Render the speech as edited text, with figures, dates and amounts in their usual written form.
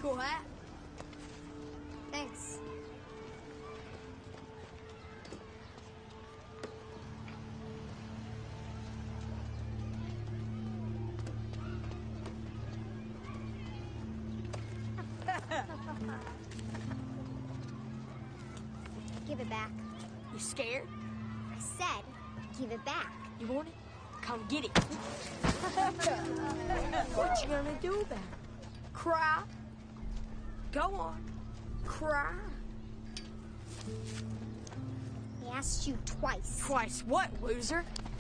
Cool hat. Thanks. Give it back. You scared? I said, give it back. You want it? Come get it. What you gonna do about it? Cry? Go on. Cry. I asked you twice. Twice what, loser?